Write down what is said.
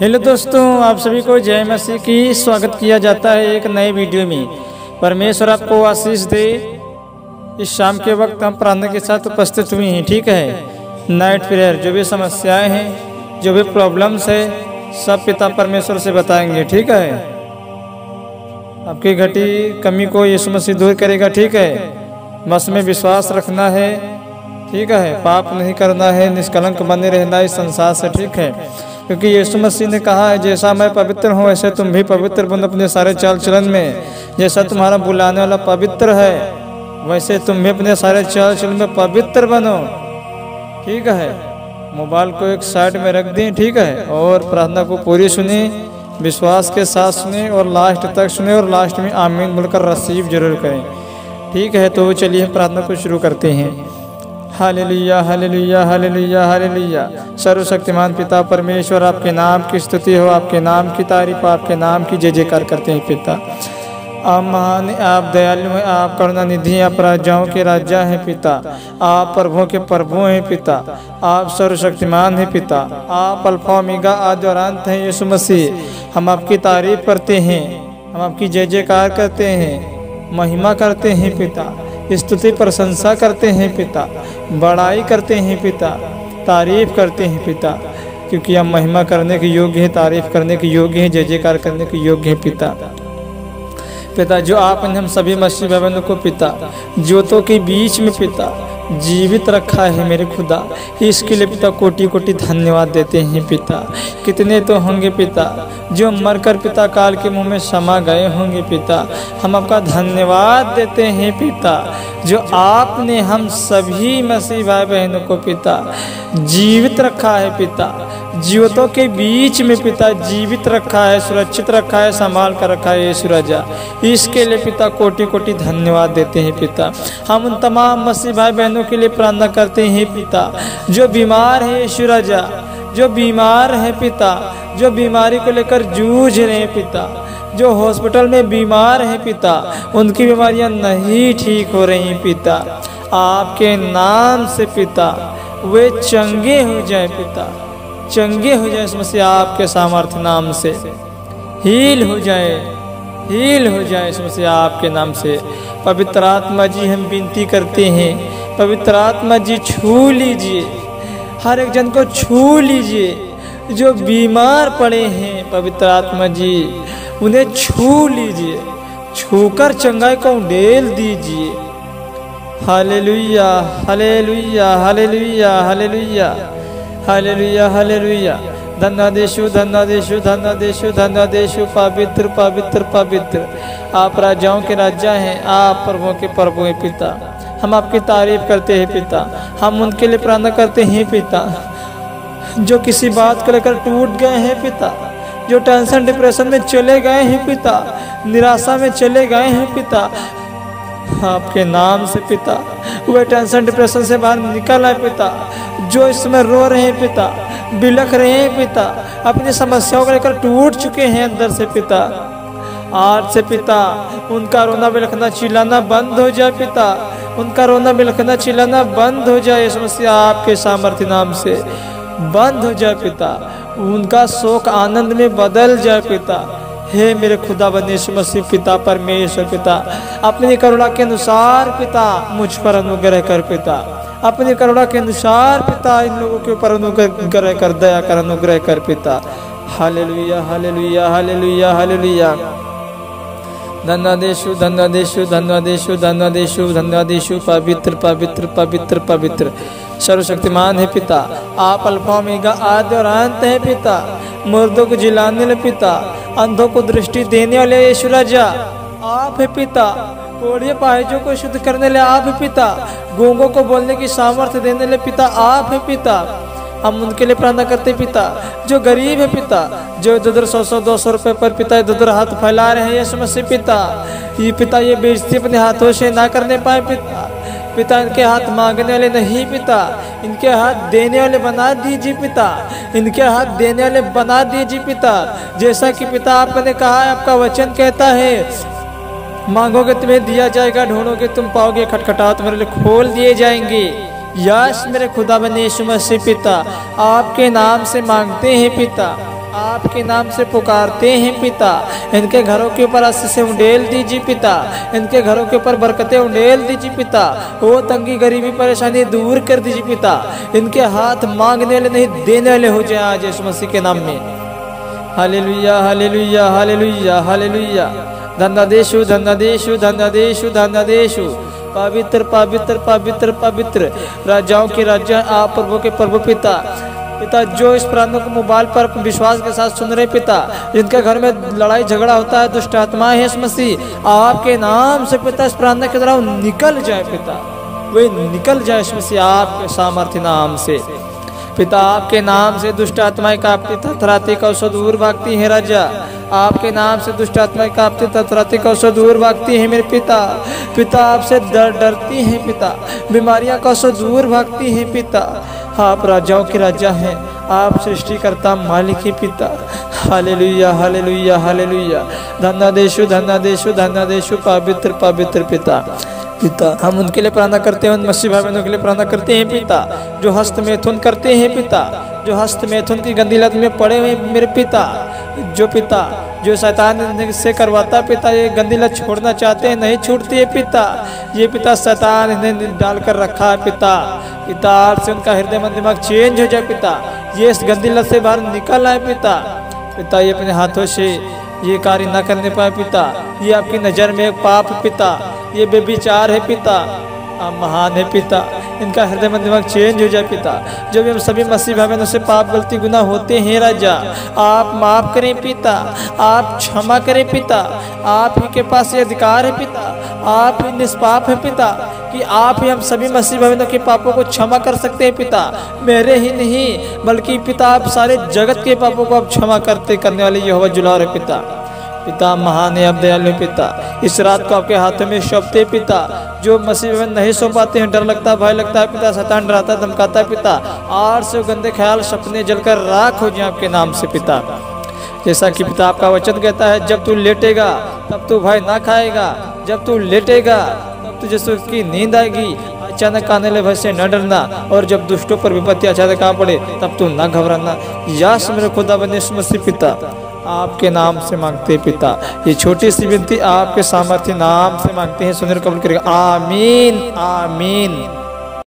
Hello दोस्तों, आप सभी को जय मसीह की स्वागत किया जाता है एक नए वीडियो में। परमेश्वर आपको आशीष दे। इस शाम के वक्त हम प्रार्थना के साथ उपस्थित हुए हैं। ठीक है, नाइट प्रेयर, जो भी समस्याएं हैं, जो भी प्रॉब्लम्स है, सब पिता परमेश्वर से बताएंगे। ठीक है, आपकी घटी कमी को यीशु मसीह दूर करेगा। ठीक है, बस में विश्वास रखना है। ठीक है, पाप नहीं करना है, निष्कलंक बने रहना इस संसार से। ठीक है, क्योंकि यीशु मसीह ने कहा है, जैसा मैं पवित्र हूँ वैसे तुम भी पवित्र बनो अपने सारे चाल चलन में। जैसा तुम्हारा बुलाने वाला पवित्र है वैसे तुम भी अपने सारे चाल चलन में पवित्र बनो। ठीक है, मोबाइल को एक साइड में रख दें। ठीक है, और प्रार्थना को पूरी सुने, विश्वास के साथ सुने और लास्ट तक सुने और लास्ट में आमीन बोलकर रिसीव जरूर करें। ठीक है, तो चलिए प्रार्थना को शुरू करते हैं। Hallelujah hallelujah hallelujah hallelujah. सर्वशक्तिमान पिता परमेश्वर, आपके नाम की स्तुति हो, आपके नाम की तारीफ, आपके नाम की जय जयकार करते हैं। पिता आप महान, आप दयालु हैं, आप करुणा निधि, आप राजाओं के राजा हैं। पिता आप प्रभुओं के प्रभु हैं। पिता आप सर्वशक्तिमान हैं। पिता आप अल्फा ओमेगा आदि और अंत हैं। यीशु मसीह, हम आपकी तारीफ करते हैं, हम आपकी जय जयकार करते हैं, महिमा करते हैं। पिता स्तुति प्रशंसा करते हैं। पिता बड़ाई करते हैं। पिता तारीफ करते हैं। पिता क्योंकि हम महिमा करने के योग्य हैं, तारीफ करने के योग्य हैं, जय जयकार करने के योग्य हैं। पिता जो आपने हम सभी मसीह भाई बहनों को पिता ज्योतों के बीच में पिता जीवित रखा है मेरे खुदा, इसके लिए पिता कोटि कोटि धन्यवाद देते हैं। पिता कितने तो होंगे पिता जो मरकर पिता काल के मुंह में समा गए होंगे। पिता हम आपका धन्यवाद देते हैं। पिता जो आपने हम सभी मसीह भाई बहनों को पिता जीवित रखा है। पिता जीवतों के बीच में पिता जीवित रखा है, सुरक्षित रखा है, संभाल कर रखा है। यीशु राजा, इसके लिए पिता कोटि कोटि धन्यवाद देते हैं। पिता हम उन तमाम मसीह भाई बहनों के लिए प्रार्थना करते हैं। पिता जो बीमार है, यीशु राजा जो बीमार है, पिता जो बीमारी को लेकर जूझ रहे हैं, पिता जो हॉस्पिटल में बीमार है, पिता उनकी बीमारियां नहीं ठीक हो रही हैं। पिता आपके नाम से पिता वे चंगे हो जाए। पिता चंगे हो जाए, समस्या आपके सामर्थ्य नाम से हील हो जाए, हील हो जाए समस्या आपके नाम से। पवित्र आत्मा जी हम विनती करते हैं, पवित्र आत्मा जी छू लीजिए, हर एक जन को छू लीजिए जो बीमार पड़े हैं। पवित्र आत्मा जी उन्हें छू लीजिए, छूकर चंगाई को उंडेल दीजिए। Hallelujah hallelujah hallelujah hallelujah hallelujah hallelujah. धन्यदेशु धन्यदेशु धन्यदेशु धन्यदेशु। पवित्र पवित्र पवित्र आप राजाओं के राजा हैं, आप प्रभुओं के प्रभु हैं। पिता हम आपकी तारीफ करते हैं। पिता हम उनके लिए प्रार्थना करते हैं। पिता जो किसी बात को लेकर टूट गए हैं, पिता जो टेंशन डिप्रेशन में चले गए हैं, पिता निराशा में चले गए हैं, पिता आपके नाम से पिता वे टेंशन डिप्रेशन से बाहर निकल आए। पिता जो इस समय रो रहे हैं, पिता बिलख रहे हैं, पिता अपनी समस्याओं को लेकर टूट चुके हैं अंदर से, पिता आज से पिता उनका रोना बिलखना चिल्लाना बंद हो जाए। पिता उनका रोना बिलखना चिल्लाना बंद हो जाए। समस्या आपके सामर्थ्य नाम से बंद हो जाए। पिता उनका शोक आनंद में बदल जाए। पिता हे मेरे खुदा बने यीशु मसीह पिता परमेश्वर, पिता अपनी करुणा के अनुसार पिता मुझ पर अनुग्रह कर। पिता अपनी करुणा के अनुसार पिता इन लोगों के ऊपर अनुग्रह कर, दया कर, अनुग्रह कर। पिता हालेलुया हालेलुया हालेलुया हालेलुया। धन्यदेशु धन्यदेशु धन्यदेशु धन्यदेशु धन्यदेशु। पवित्र पवित्र पवित्र पवित्र सर्वशक्तिमान है। पिता आप अल्फा ओमेगा आदि और अंत है। पिता मुर्दों को जिलाने वाले, पिता अंधों को दृष्टि देने वाले यीशु राजा आप है। पिता कोढ़े पाहिजों को शुद्ध करने वाले आप है। पिता गूंगों को बोलने की सामर्थ्य देने वाले पिता आप है। पिता हम उनके लिए प्रार्थना करते। पिता जो गरीब है, पिता जो इधर 100 200 रुपए पर पिता इधर हाथ फैला रहे हैं, यीशु मसीह पिता ये पिता ये बेइज्जती अपने हाथों से ना करने पाए। पिता पिता इनके हाथ मांगने वाले नहीं, पिता इनके हाथ देने वाले बना दीजिए। पिता इनके हाथ देने वाले बना दीजिए। पिता जैसा कि पिता आपने कहा है, आपका वचन कहता है मांगोगे तुम्हें दिया जाएगा, ढूंढोगे तुम पाओगे, खटखटाओ तुम्हारे लिए खोल दिए जाएंगे। यस मेरे खुदा बने यीशु मसीह पिता आपके नाम से मांगते हैं। पिता आपके नाम से पुकारते हैं पिता। इनके घरों के ऊपर आशीषें उंडेल दीजिए पिता। इनके घरों के ऊपर बरकतें उंडेल दीजिए पिता। वो तंगी गरीबी परेशानी दूर कर दीजिए पिता। इनके हाथ मांगने वाले नहीं देने वाले हो जाए आज यीशु मसीह के नाम में। Hallelujah hallelujah hallelujah hallelujah. धन्यदेशु धन्यदेशु धन्यदेशु धन्यदेशु। पवित्र पवित्र पवित्र पवित्र राजाओं के राजा आप प्रभु के प्रभु पिता। पिता जो इस प्रार्थना को मोबाइल पर विश्वास के साथ सुन रहे पिता, जिनके घर में लड़ाई झगड़ा होता है, दुष्ट आत्माएं हैं, यीशु मसीह आपके नाम से पिता इस प्रार्थना के द्वारा निकल जाए पिता, वे निकल जाए यीशु मसीह आपके सामर्थ्य नाम से पिता। आपके नाम से दुष्ट आत्माएं कांपती थरथराती कौशल दूर भागती है राजा। आपके नाम से दुष्ट आत्माएं कांपती थरथराती कौशल दूर भागती है मेरे पिता। पिता आपसे डरती हैं पिता। बीमारियां कौशल दूर भागती हैं पिता। आप राजाओं के राजा हैं, आप सृष्टिकर्ता मालिक ही पिता। Hallelujah hallelujah hallelujah. धन्यदेशु धन्यदेशु धन्यदेशु पवित्र पवित्र पिता। पिता हम उनके लिए प्रार्थना करते हैं, उन मसीह भाई बहनों के लिए प्रार्थना करते हैं पिता जो हस्त मैथुन करते हैं पिता, जो हस्त मैथुन की गंदी लत में पड़े हुए मेरे पिता, जो पिता जो शैतान से करवाता पिता, ये गंदी लत छोड़ना चाहते हैं नहीं छूटती है पिता। ये पिता शैतान इन्हें डाल कर रखा है पिता। पिता आपसे उनका हृदय मन दिमाग चेंज हो जाए पिता, ये इस गंदी लत से बाहर निकल आए पिता। पिता ये अपने हाथों से ये कार्य न करने पाए पिता, ये आपकी नज़र में एक पाप पिता, ये बेविचार है पिता। आप महान है पिता, इनका हृदय मन दिमाग चेंज हो जाए पिता। जब हम सभी मसीह भाई बहनों से पाप गलती गुनाह होते हैं राजा, आप माफ़ करें पिता, आप क्षमा करें पिता। आप ही के पास ये अधिकार है पिता, आप ही निष्पाप है पिता कि आप ही हम सभी मसीह भाई बहनों के पापों को क्षमा कर सकते हैं पिता। मेरे ही नहीं बल्कि पिता आप सारे जगत के पापों को आप क्षमा करने वाले यहोवा जुलार है पिता। पिता महान है, अब दयालु पिता। इस रात को आपके हाथों में सौंपते पिता, जो मसीह में नहीं सो पाते हैं, डर लगता है, भय लगता है पिता, शैतान डराता धमकाता है पिता, आर से गंदे ख्याल सपने जलकर राख हो जाए आपके नाम से पिता। जैसा कि पिता आपका वचन कहता है, जब तू लेटेगा तब तू भय ना खाएगा, जब तू लेटेगा तब तुझे सुख की नींद आएगी, अचानक आने वाले भय से न डरना, और जब दुष्टों पर विपत्ति अचानक आ पड़े तब तू ना घबराना। यस मेरे खुदा बने यीशु मसीह पिता, आपके नाम से मांगते पिता। ये छोटी सी विनती आपके सामर्थ्य नाम से मांगते हैं, सुनकर कबूल करेगा। आमीन आमीन।